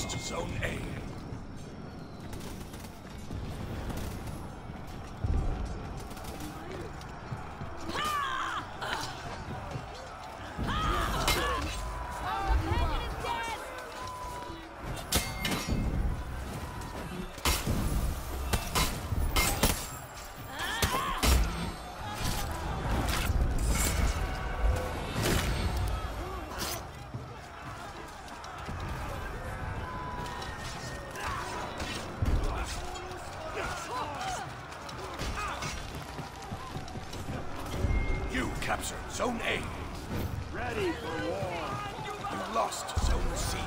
lost Zone A. Captured Zone A. Ready for war. You lost Zone C.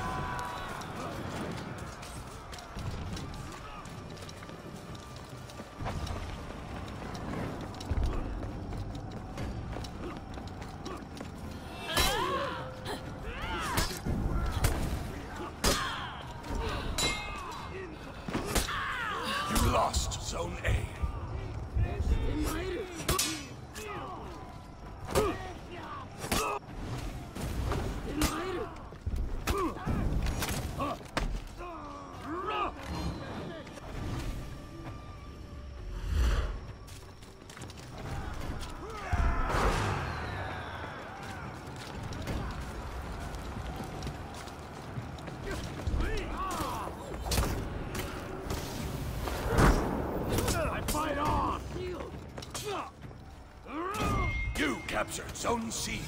You lost Zone A. You captured Zone C.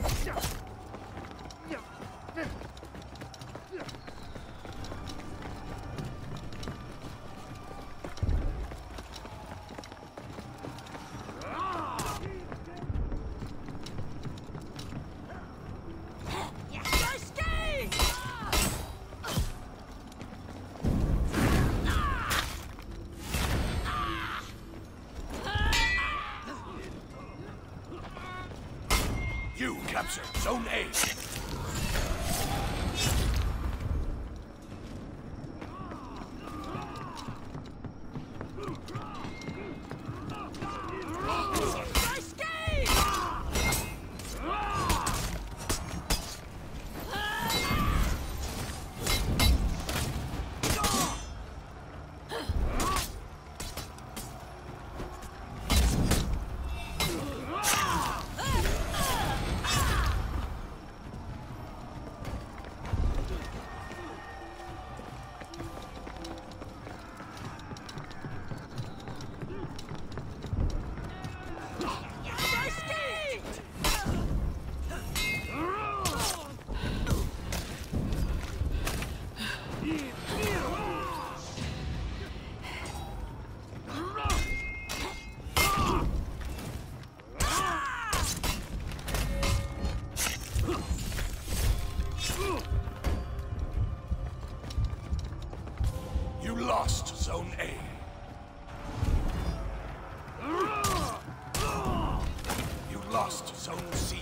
You captured Zone A. You lost Zone A. You lost Zone C.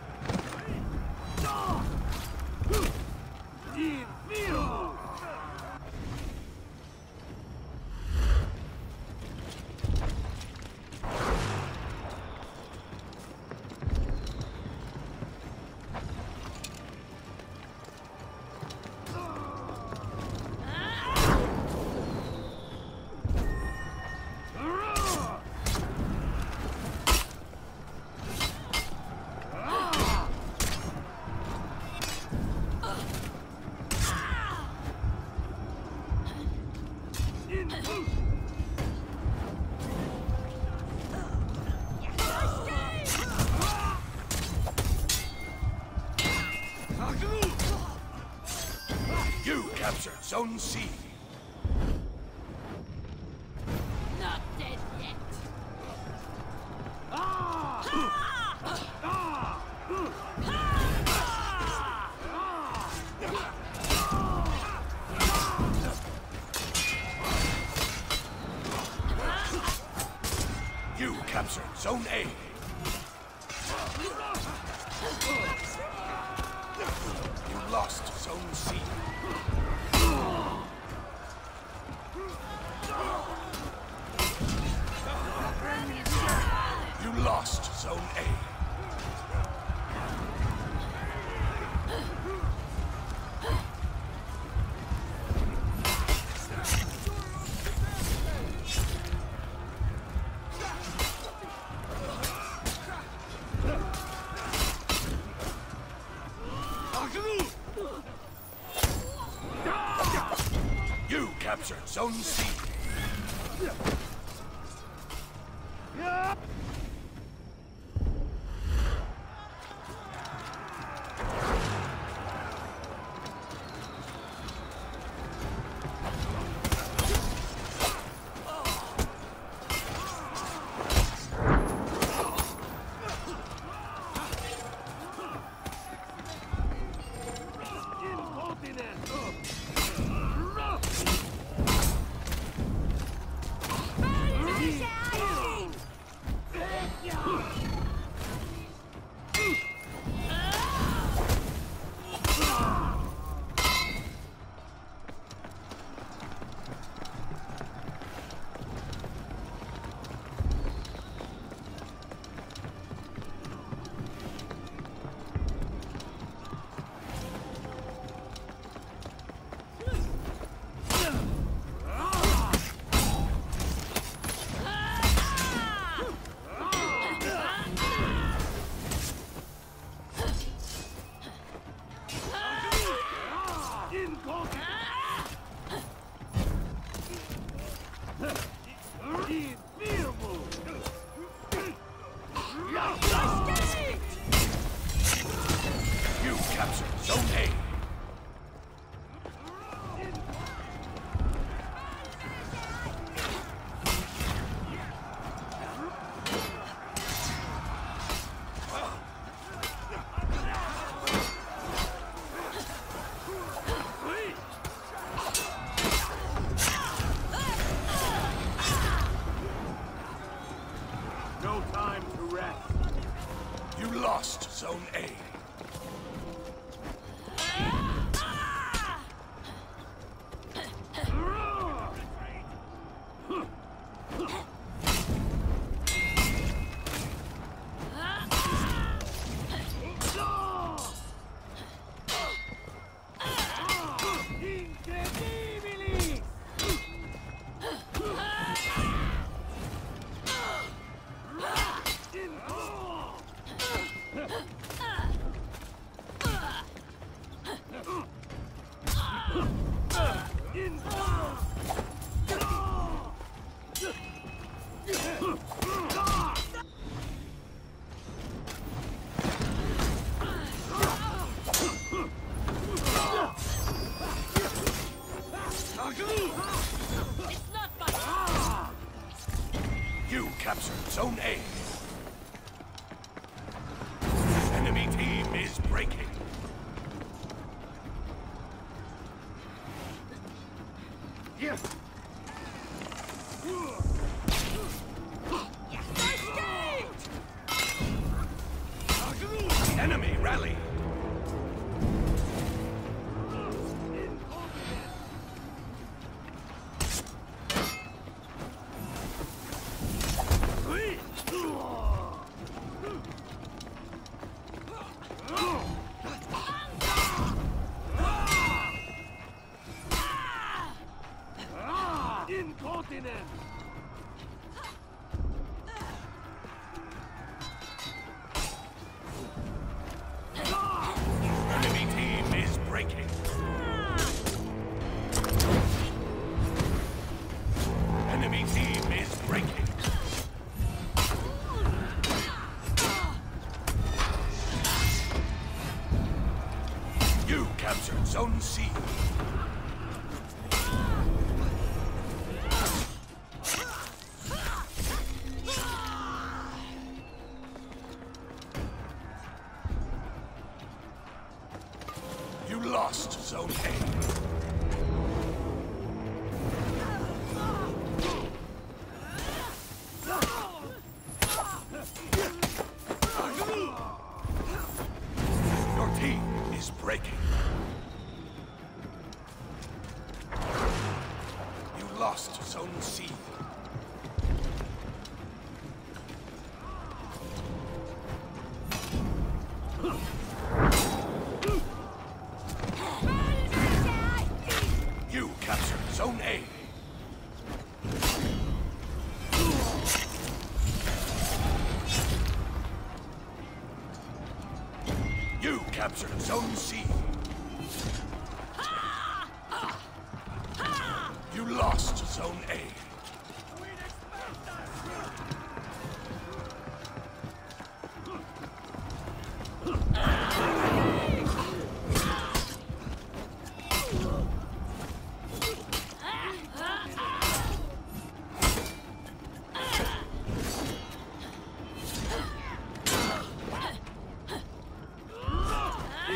You captured Zone C. Not dead yet. You captured Zone A. You lost Zone C. You lost Zone A. Zone C. You captured Zone A. No time to rest. You lost Zone A. Incredibili! It's not my You captured Zone A. Enemy team is breaking. Yes! Enemy rally. Incontinent! Enemy team is breaking. Enemy team is breaking. You captured Zone C. You lost Zone A. Your team is breaking. You lost Zone C. You captured Zone A. You captured Zone C. You lost Zone A.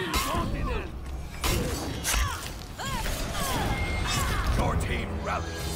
Your team rallied.